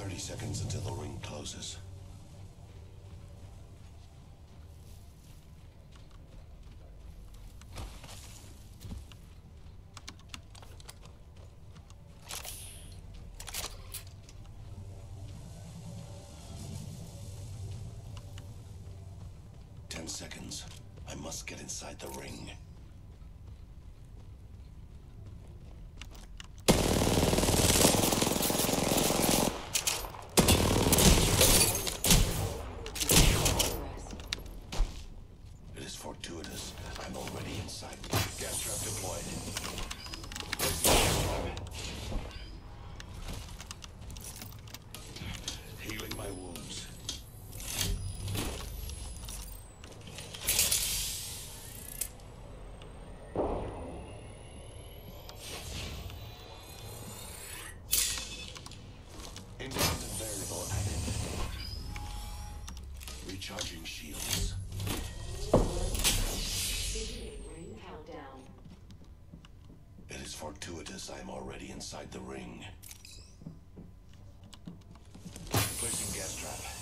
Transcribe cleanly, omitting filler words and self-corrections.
30 seconds until the ring closes. Seconds. I must get inside the ring. It is fortuitous. I'm already inside. Gas trap deployed. Healing my wounds. Recharging shields. Beginning ring countdown. It is fortuitous I'm already inside the ring. Placing gas trap.